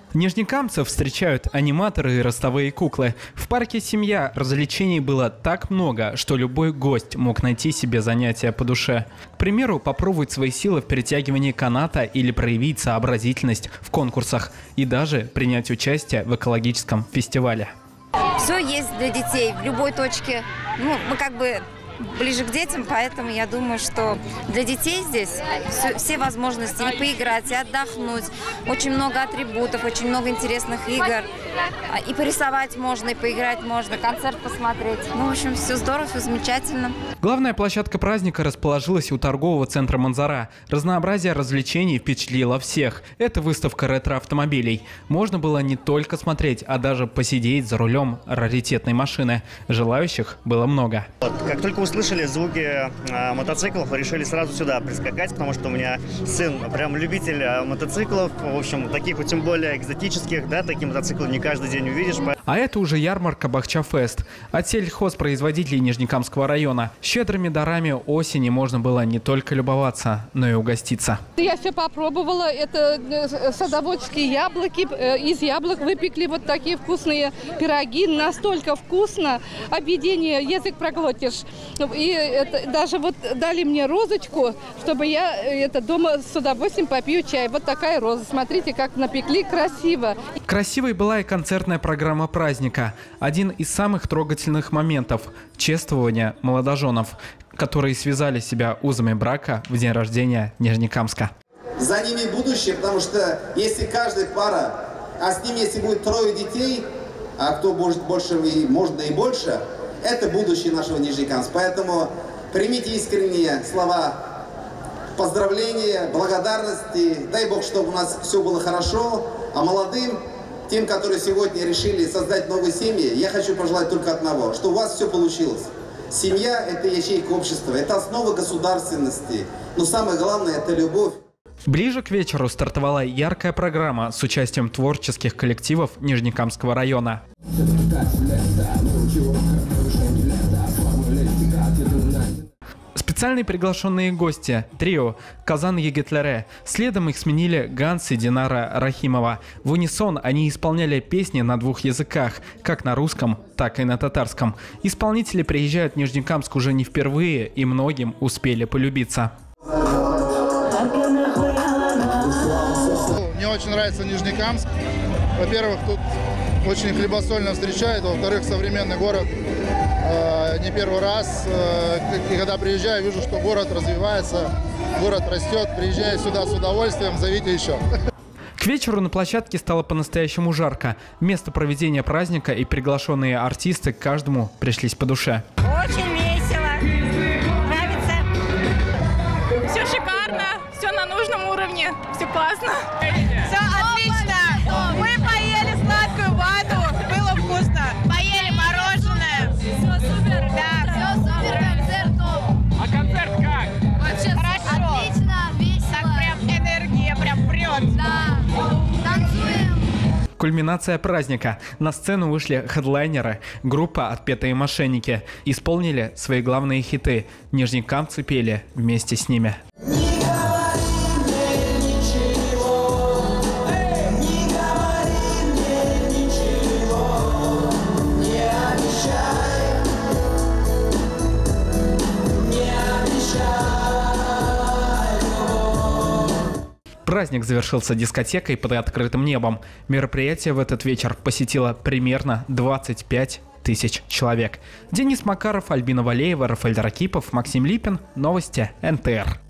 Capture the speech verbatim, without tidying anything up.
Нижнекамцев встречают аниматоры и ростовые куклы. В парке «Семья» развлечений было так много, что любой гость мог найти себе занятия по душе. К примеру, попробовать свои силы в перетягивании каната или проявить сообразительность в конкурсах и даже принять участие в экологическом фестивале. Все есть для детей в любой точке. Ну, мы как бы ближе к детям, поэтому я думаю, что для детей здесь все, все возможности и поиграть, и отдохнуть. Очень много атрибутов, очень много интересных игр. И порисовать можно, и поиграть можно, концерт посмотреть. Ну, в общем, все здорово, все замечательно. Главная площадка праздника расположилась у торгового центра «Манзара». Разнообразие развлечений впечатлило всех. Это выставка ретро-автомобилей. Можно было не только смотреть, а даже посидеть за рулем раритетной машины. Желающих было много. Как только услышали звуки э, мотоциклов, решили сразу сюда прискакать, потому что у меня сын прям любитель э, мотоциклов. В общем, таких вот тем более экзотических, да, такие мотоциклы не каждый день увидишь. А это уже ярмарка «Бахча-фест» от сельхозпроизводителей Нижнекамского района. Щедрыми дарами осени можно было не только любоваться, но и угоститься. Я все попробовала. Это садоводские яблоки. Из яблок выпекли вот такие вкусные пироги. Настолько вкусно. Объедение, язык проглотишь. И это, даже вот дали мне розочку, чтобы я это, дома с удовольствием попью чай. Вот такая роза. Смотрите, как напекли красиво. Красивой была и концертная программа праздника. Один из самых трогательных моментов – чествование молодоженов, которые связали себя узами брака в день рождения Нижнекамска. За ними будущее, потому что если каждая пара, а с ними если будет трое детей, а кто может больше, можно и больше, это будущее нашего Нижнекамска. Поэтому примите искренние слова поздравления, благодарности. Дай Бог, чтобы у нас все было хорошо, а молодым, тем, которые сегодня решили создать новые семьи, я хочу пожелать только одного, что у вас все получилось. Семья – это ячейка общества, это основа государственности, но самое главное – это любовь. Ближе к вечеру стартовала яркая программа с участием творческих коллективов Нижнекамского района. Специальные приглашенные гости – трио «Казан Егетлере». Следом их сменили Ганс и Динара Рахимова. В унисон они исполняли песни на двух языках, как на русском, так и на татарском. Исполнители приезжают в Нижнекамск уже не впервые, и многим успели полюбиться. Мне очень нравится Нижнекамск. Во-первых, тут очень хлебосольно встречают, во-вторых, современный город. Не первый раз, и когда приезжаю, вижу, что город развивается, город растет. Приезжаю сюда с удовольствием, зовите еще. К вечеру на площадке стало по-настоящему жарко. Место проведения праздника и приглашенные артисты каждому пришлись по душе. Очень весело, нравится. Все шикарно, все на нужном уровне, все классно. Все отлично. Мы поели сладкую вату, было вкусно. Поели мороженое. Все супер. Да, все супер, концерт топ. А концерт как? Вообще хорошо. Отлично, весело. Так прям энергия прям прет. Да, танцуем. Кульминация праздника. На сцену вышли хедлайнеры, группа «Отпетые мошенники». Исполнили свои главные хиты. Нижнекамцы пели вместе с ними. Праздник завершился дискотекой под открытым небом. Мероприятие в этот вечер посетило примерно двадцать пять тысяч человек. Денис Макаров, Альбина Валеева, Рафаэль Ракипов, Максим Липин. Новости эн тэ эр.